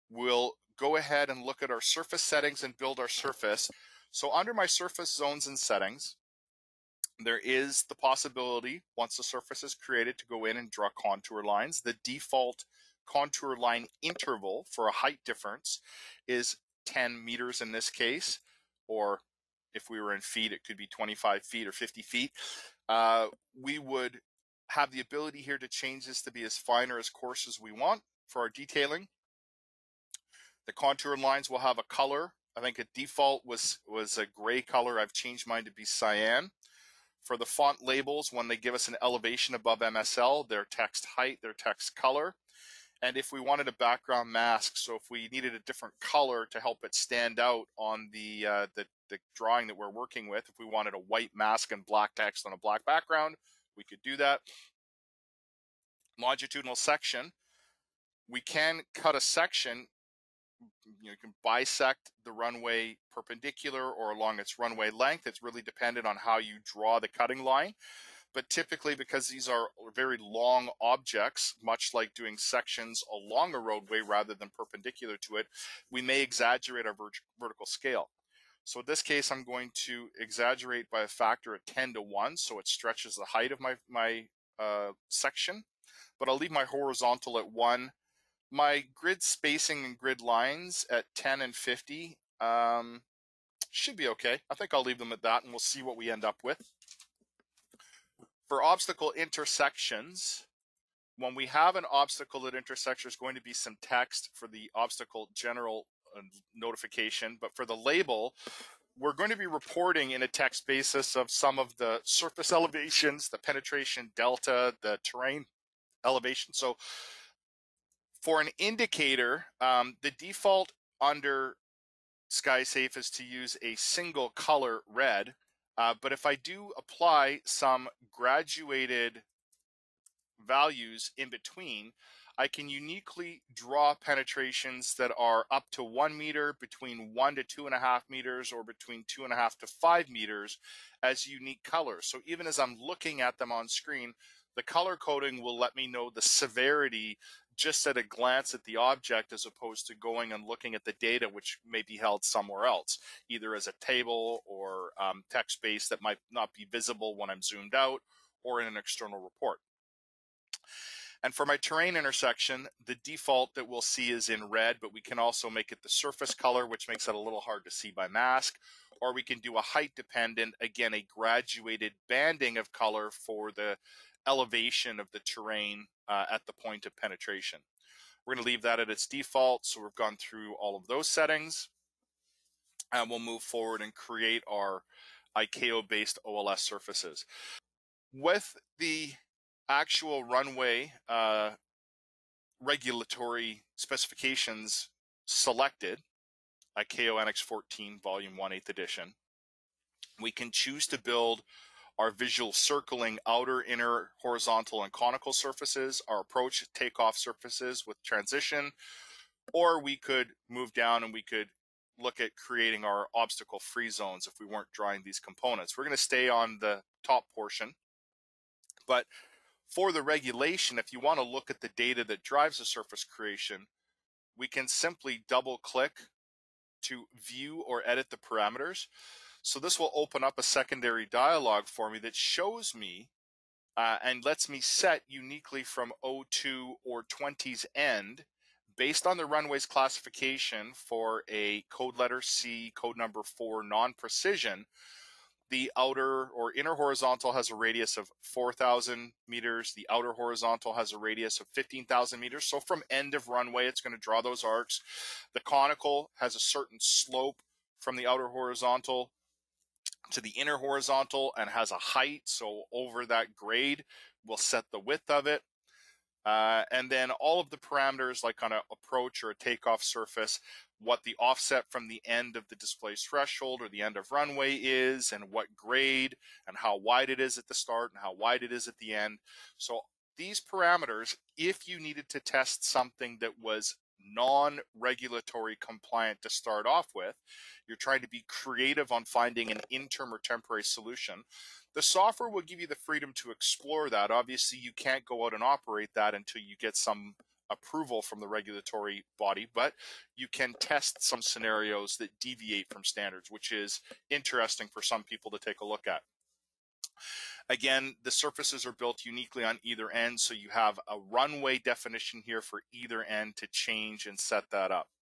we'll go ahead and look at our surface settings and build our surface. So under my surface zones and settings, there is the possibility, once the surface is created, to go in and draw contour lines. The default contour line interval for a height difference is 10 meters in this case, or if we were in feet, it could be 25 feet or 50 feet. We would have the ability here to change this to be as fine or as coarse as we want for our detailing. The contour lines will have a color. I think a default was a gray color. I've changed mine to be cyan. For the font labels, when they give us an elevation above MSL, their text height, their text color. And if we wanted a background mask, so if we needed a different color to help it stand out on the drawing that we're working with, if we wanted a white mask and black text on a black background, we could do that. Longitudinal section, we can cut a section. You can bisect the runway perpendicular or along its runway length. It's really dependent on how you draw the cutting line. But typically, because these are very long objects, much like doing sections along a roadway rather than perpendicular to it, we may exaggerate our vertical scale. So in this case, I'm going to exaggerate by a factor of 10 to 1, so it stretches the height of my section. But I'll leave my horizontal at 1. My grid spacing and grid lines at 10 and 50 should be okay. I think I'll leave them at that, and we'll see what we end up with. For obstacle intersections, when we have an obstacle that intersects, there's going to be some text for the obstacle general notification. But for the label, we're going to be reporting in a text basis of some of the surface elevations, the penetration delta, the terrain elevation. So for an indicator, the default under SkySafe is to use a single color red. But if I do apply some graduated values in between, I can uniquely draw penetrations that are up to 1 meter, between 1 to 2.5 meters, or between 2.5 to 5 meters as unique colors. So even as I'm looking at them on screen, the color coding will let me know the severity just at a glance at the object, as opposed to going and looking at the data, which may be held somewhere else, either as a table or text base that might not be visible when I'm zoomed out or in an external report. And for my terrain intersection, the default that we'll see is in red, but we can also make it the surface color, which makes it a little hard to see by mask. Or we can do a height dependent, again, a graduated banding of color for the elevation of the terrain at the point of penetration. We're going to leave that at its default. So we've gone through all of those settings, and we'll move forward and create our ICAO-based OLS surfaces. With the actual runway regulatory specifications selected, ICAO Annex 14, Volume 1, 8th edition, we can choose to build our visual circling outer, inner, horizontal, and conical surfaces, our approach takeoff surfaces with transition, or we could move down and we could look at creating our obstacle free zones if we weren't drawing these components. We're going to stay on the top portion, but for the regulation, if you want to look at the data that drives the surface creation, we can simply double click to view or edit the parameters. So this will open up a secondary dialog for me that shows me and lets me set uniquely from 02 or 20's end, based on the runway's classification for a code letter C, code number 4 non-precision. The outer or inner horizontal has a radius of 4,000 meters. The outer horizontal has a radius of 15,000 meters. So from end of runway, it's going to draw those arcs. The conical has a certain slope from the outer horizontal to the inner horizontal and has a height. So over that grade, we'll set the width of it. And then all of the parameters, like on an approach or a takeoff surface, what the offset from the end of the display threshold or the end of runway is, and what grade, and how wide it is at the start and how wide it is at the end. So these parameters, if you needed to test something that was non-regulatory compliant to start off with, you're trying to be creative on finding an interim or temporary solution, the software will give you the freedom to explore that. Obviously, you can't go out and operate that until you get some approval from the regulatory body, but you can test some scenarios that deviate from standards, which is interesting for some people to take a look at. Again, the surfaces are built uniquely on either end, so you have a runway definition here for either end to change and set that up.